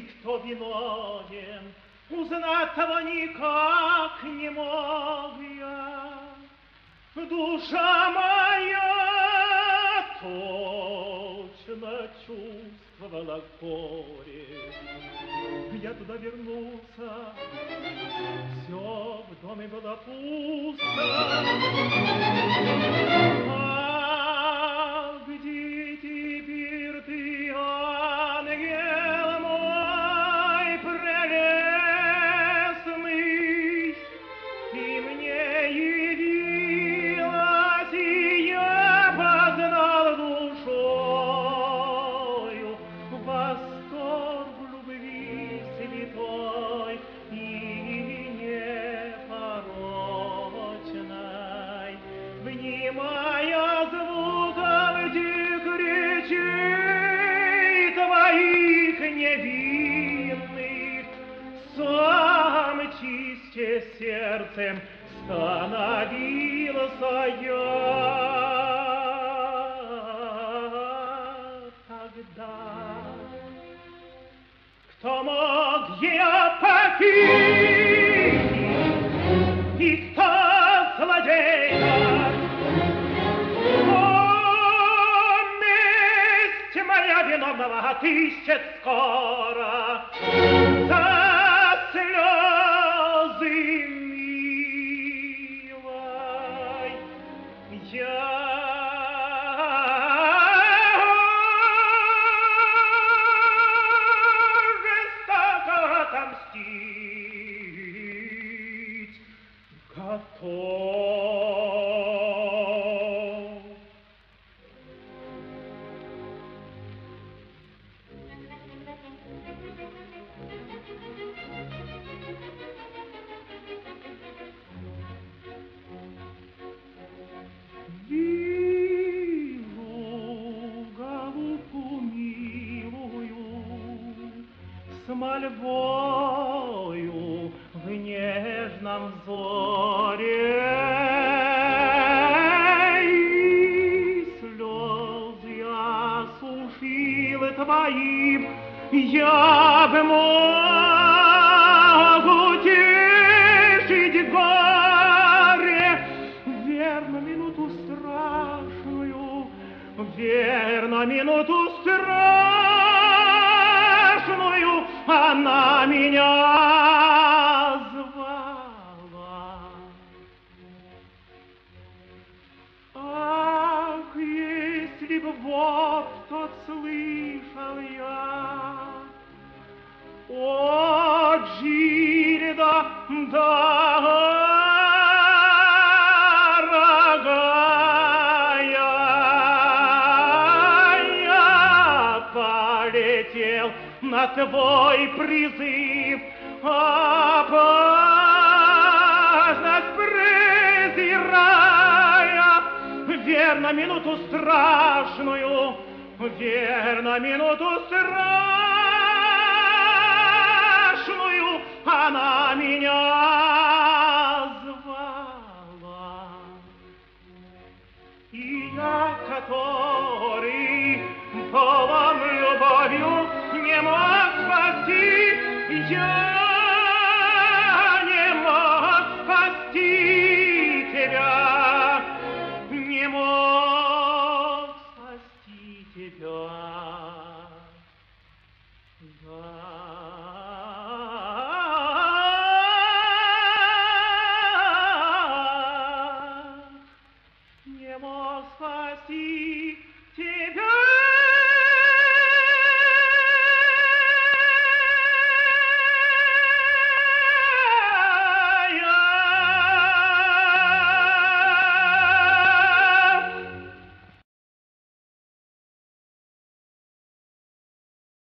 кто виновен, узнать того никак не мог я. Душа моя точно чувствовала горе. Я туда вернулся, все в доме было пусто. А где теперь ты, ангел мой прелестный? Ты мне явилась, и я познал душою восторг любви святой и непорочной. Внимая звуком тех речей твоих невинных, сам чисте сердцем становился я. Тогда кто мог ее похитить, и кто злодей дать? О, месть моя виновного отыщет скоро за слезы милой. Я жестоко отомстить готов. Вижу голубку милую с мольбою в нежном взоре, и слезы осушил твоим я бы мог утешить горе. Верно, минуту страшную, верно, минуту страшную она меня звала. Ах, если б вопль тот слышал я, о, Джильда, дорогая, я полетел на твой призыв, опасность презирая. Верно, минуту страшную, верно, минуту страшную она меня звала. И я, который полон любовью не мог спасти, я